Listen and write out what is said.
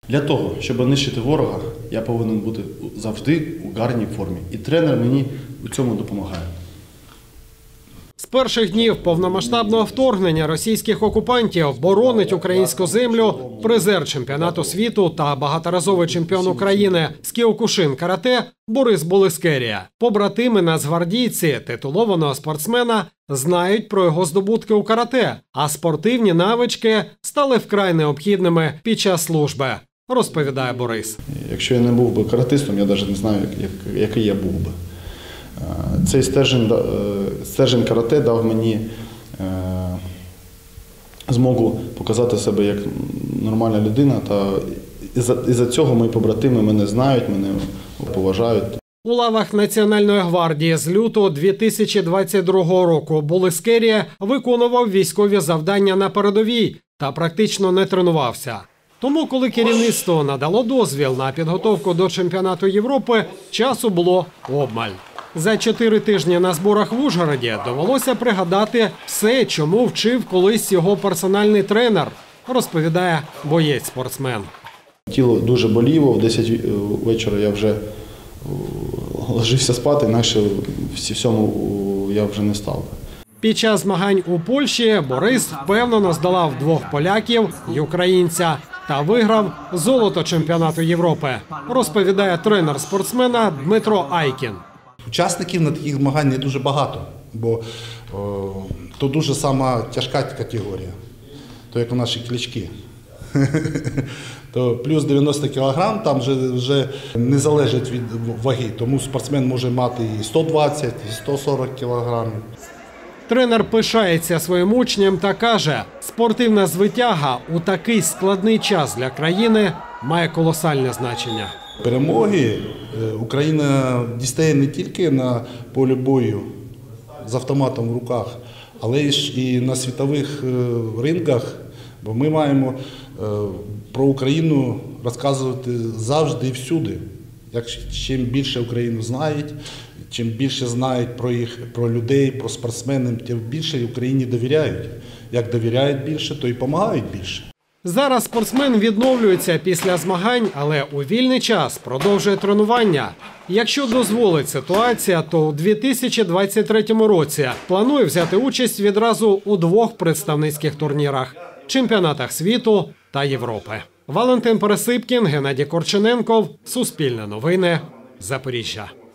Для того, щоб нищити ворога, я повинен бути завжди у гарній формі. І тренер мені у цьому допомагає. З перших днів повномасштабного вторгнення російських окупантів боронить українську землю призер чемпіонату світу та багаторазовий чемпіон України з кіокушин карате Борис Болескерія. Побратими нацгвардійці титулованого спортсмена знають про його здобутки у карате, а спортивні навички стали вкрай необхідними під час служби, розповідає Борис. Якщо я не був би каратистом, я навіть не знаю, який я був би. Цей стержень карате дав мені змогу показати себе як нормальна людина, та із-за цього мої побратими мене знають, мене поважають. У лавах Національної гвардії з лютого 2022 року Болескерія виконував військові завдання на передовій та практично не тренувався. Тому, коли керівництво надало дозвіл на підготовку до чемпіонату Європи, часу було обмаль. За 4 тижні на зборах в Ужгороді довелося пригадати все, чому вчив колись його персональний тренер, розповідає боєць-спортсмен. Тіло дуже боліло, в 10 вечора я вже ложився спати, інакше всьому я вже не став. Під час змагань у Польщі Борис впевнено здолав 2 поляків і українця та виграв золото чемпіонату Європи, розповідає тренер спортсмена Дмитро Айкін. Учасників на таких змагань не дуже багато, бо то дуже сама тяжка категорія, то як у наші клички. То плюс 90 кг там вже не залежить від ваги, тому спортсмен може мати і 120, і 140 кг. Тренер пишається своїм учнем та каже, спортивна звитяга у такий складний час для країни має колосальне значення. Перемоги Україна дістає не тільки на полі бою з автоматом в руках, але і на світових ринках, бо ми маємо про Україну розказувати завжди і всюди. Чим більше Україну знають, чим більше знають про людей, про спортсменів, тим більше Україні довіряють. Як довіряють більше, то і допомагають більше. Зараз спортсмен відновлюється після змагань, але у вільний час продовжує тренування. Якщо дозволить ситуація, то у 2023 році планує взяти участь відразу у 2 представницьких турнірах – чемпіонатах світу та Європи. Валентин Пересипкін, Геннадій Корчененков, Суспільне новини, Запоріжжя.